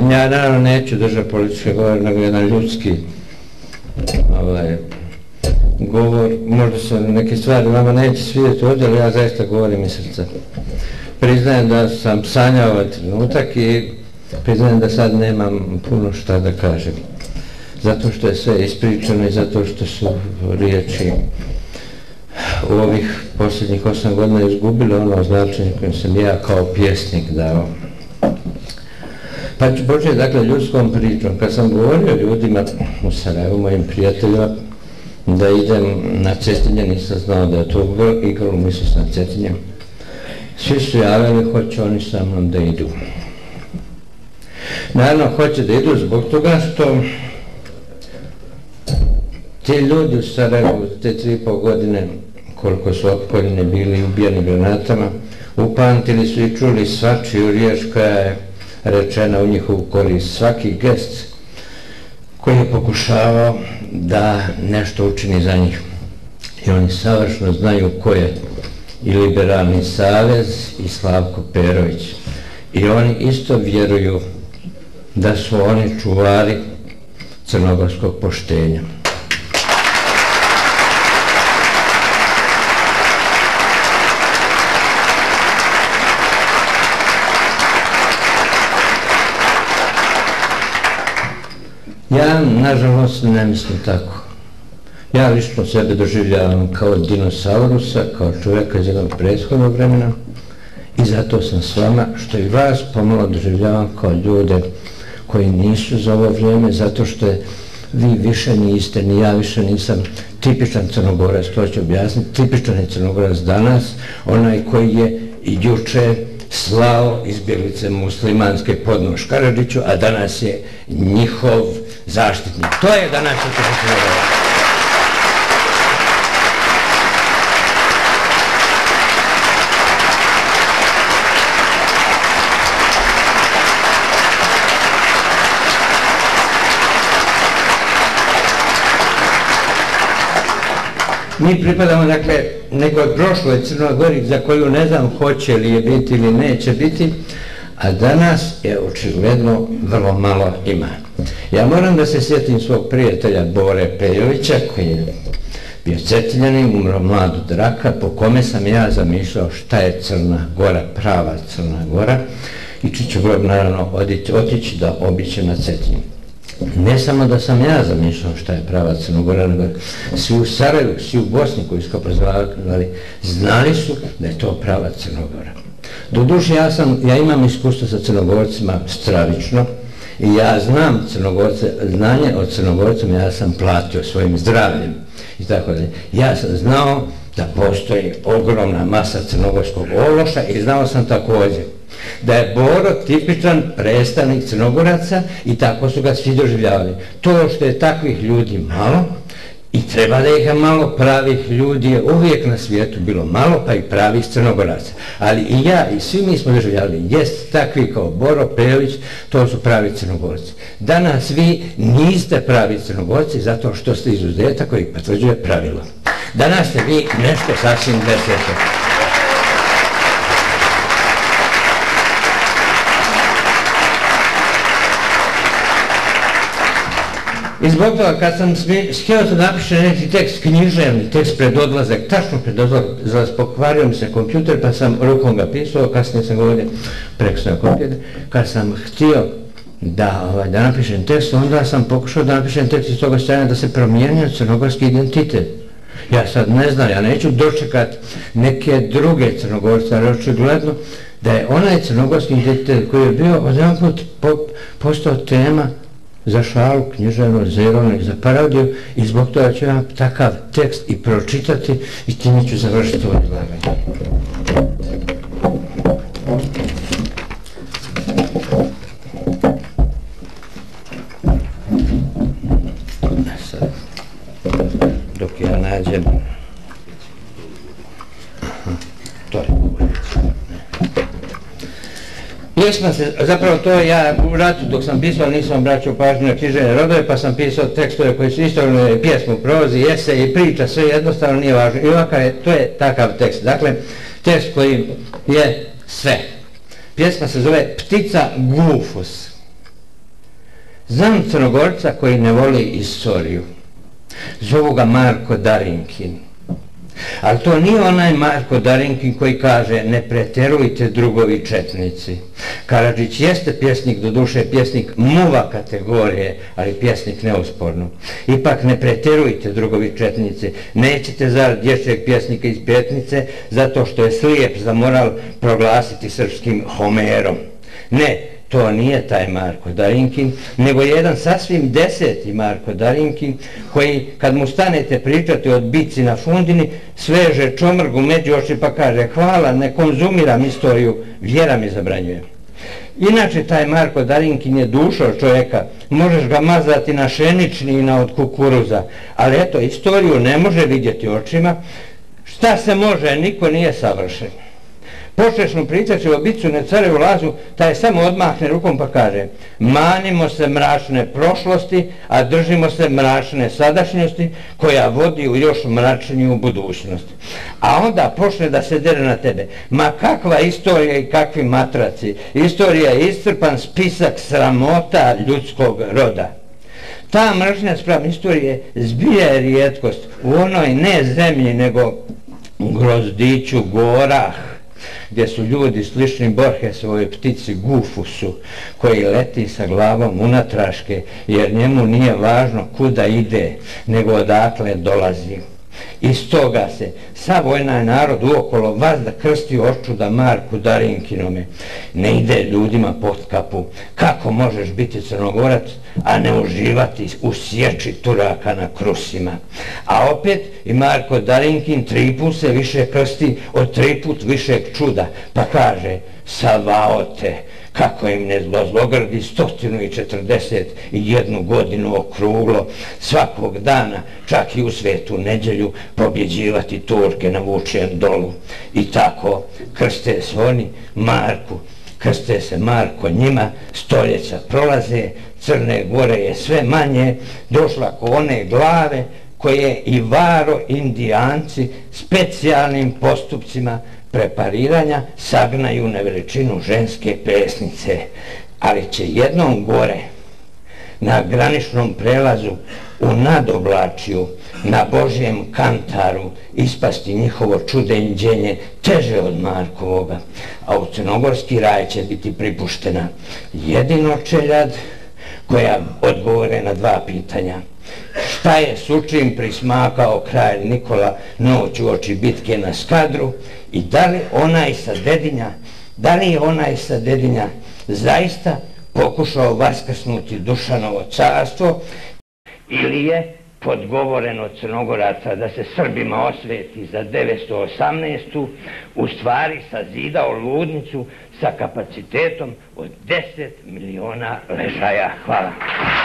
Ja naravno neću držati politički govor, nego jedan ljudski govor. Možda se neke stvari vama neće svidjeti ovdje, ali ja zaista govorim iz srca. Priznajem da sam sanjao ovaj trenutak i priznajem da sad nemam puno šta da kažem. Zato što je sve ispričano i zato što su riječi u ovih posljednjih 8 godina izgubile ono značenje kojim sam ja kao pjesnik dao. Pa ću početi dakle ljudskom pričom. Kad sam govorio ljudima u Sarajevu, mojim prijateljima, da idem na Cetinje, nisam znao da je to igralo, mislio sam na Cetinje. Svi su javili, hoće oni sa mnom da idu. Naravno, hoće da idu zbog toga što ti ljudi u Sarajevu te 3,5 godine, koliko su opkoljeni bili i ubijeni granatama, upamtili su i čuli svačiju riječ koja je rečena u njihovu korist, svaki gest koji je pokušavao da nešto učini za njih. I oni savršeno znaju ko je i Liberalni savez i Slavko Perović. I oni isto vjeruju da su oni čuvari crnogorskog poštenja. Ja, nažalost, ne mislim tako. Ja lično sebe doživljavam kao dinosaurusa, kao čovjeka iz jednog prethodnog vremena i zato sam s vama, što i vas pomalo doživljavam kao ljude koji nisu za ovo vrijeme, zato što vi više niste, ni ja više nisam tipičan Crnogorac, to ću objasniti, tipičan je Crnogorac danas, onaj koji je i juče slao izbjeglice muslimanske pod nož Karadžiću, a danas je njihov zaštitnik. To je danas tipičan Crnogorac. Mi pripadamo, dakle, nekoj prošloj Crnoj Gori za koju ne znam hoće li je biti ili neće biti, a danas je očigledno vrlo malo ima. Ja moram da se sjetim svog prijatelja Bore Pejovića, koji je bio Cetinjanin, umro mlad od raka, po kome sam ja zamišljao šta je Crna Gora, prava Crna Gora, i ću naravno otići da obiđem na Cetinju. Ne samo da sam ja zamišljao šta je prava Crnogora, nego svi u Sarajevu, svi u Bosni koji su prozvali, znali su da je to prava Crnogora. Doduše, ja imam iskustvo sa Crnogorcima stravično i ja znam znanje o Crnogorcima, ja sam platio svojim zdravljem i tako dalje. Ja sam znao da postoji ogromna masa crnogorskog ološa i znao sam također da je Boro tipičan predstavnik Crnogoraca i tako su ga svi doživljavali. To što je takvih ljudi malo i treba da ih je malo, pravih ljudi je uvijek na svijetu bilo malo, pa i pravih Crnogoraca. Ali i ja i svi mi smo doživljavali, jest takvi kao Boro Pejović, to su pravi Crnogorci. Danas vi niste pravi Crnogorci zato što ste izuzetak koji potvrđuje pravilo. Danas ste vi nešto sasvim deseto. I zbog toga kad sam htio da napišem neki tekst, književni tekst pred odlazak, tačno pred odlazak, pokvario mi se kompjuter pa sam rukom ga pisao, kasnije sam ga ovdje prekusno kompjuter, kad sam htio da napišem tekst, onda sam pokušao da napišem tekst iz toga stajanja da se promijenio crnogorski identitet. Ja sad ne znam, ja neću dočekat neke druge Crnogorce, ali očigledno da je onaj crnogorski identitet koji je bio odjedanput postao tema za šalu, književno, za ironiju, za parodiju i zbog toga ću ja takav tekst i pročitati i time ću završiti ovo izlaganje. Sad, dok ja nađem to je pjesma se, zapravo to ja u ratu dok sam pisao nisam obraćao pažnju na književne rodove, pa sam pisao tekstove koji su isto pjesmu, prozi, esej i priča, sve jednostavno nije važno. I ovakav je, to je takav tekst. Dakle, tekst koji je sve. Pjesma se zove Ptica Glufus. Znam Crnogorca koji ne voli istoriju. Zovu ga Marko Darinkin. Ali to nije onaj Marko Darinkin koji kaže ne preterujte drugovi četnici. Karadžić jeste pjesnik, doduše pjesnik muva kategorije, ali pjesnik neusporno. Ipak ne preterujte drugovi četnici. Nećete zarad dječjeg pjesnika iz Petnice zato što je slijep za moral proglasiti srpskim Homerom. Ne, to nije taj Marko Darinkin, nego jedan sasvim deseti Marko Darinkin, koji kad mu stanete pričati o bitci na Fundini, sveže čomrgu među oči pa kaže hvala, ne konzumiram istoriju, vjera mi zabranjuje. Inače, taj Marko Darinkin je duša od čovjeka, možeš ga mazati na šenični i na od kukuruza, ali eto, istoriju ne može vidjeti očima. Šta se može, niko nije savršen. Počneš mu pričati o bicu na Carevu lazu, taj samo odmahne rukom pa kaže manimo se mračne prošlosti, a držimo se mračne sadašnjosti koja vodi u još mračniju budućnost. A onda počne da se dere na tebe. Ma kakva istorija i kakvi matraci. Istorija je iscrpan spisak sramota ljudskog roda. Ta mržnja spram istorije zbilja je rijetkost u onoj ne zemlji nego grozdiću gorah, gdje su ljudi slični Borgesovoj ptici Gufusu, koji leti sa glavom unatraške, jer njemu nije važno kuda ide, nego odakle dolazi. Iz toga se sav onaj narod uokolo vazda krsti očuda Marku Darinkinome. Ne ide ljudima pod kapu. Kako možeš biti Crnogorac, a ne uživati u sječi Turaka na krusima? A opet i Marko Darinkin 3 put se više krsti od 3 put višeg čuda, pa kaže Savaote, kako im ne zlogrdi 141 godinu okruglo svakog dana, čak i u svetu nedjelju, pobjeđivati Turke na Vučijem dolu. I tako krste se oni Marku, krste se Marko njima, stoljeća prolaze, Crne Gore je sve manje, došla ko one glave koje i Varo Indijanci specijalnim postupcima prepariranja sagnaju na veličinu ženske pesnice, ali će jednom gore na graničnom prelazu u Nadoblačiju na Božjem kantaru ispasti njihovo čudenđenje teže od Markovoga, a u crnogorski raj će biti pripuštena jedino čeljad koja odgovore na 2 pitanja. Šta je Sučin prismakao kralj Nikola noć u oči bitke na Skadru i da li je onaj sa Dedinja zaista pokušao vaskrsnuti Dušanovo carstvo ili je podgovoreno Crnogoraca da se Srbima osveti za 918. u stvari sazidao ludnicu sa kapacitetom od 10 miliona ležaja. Hvala.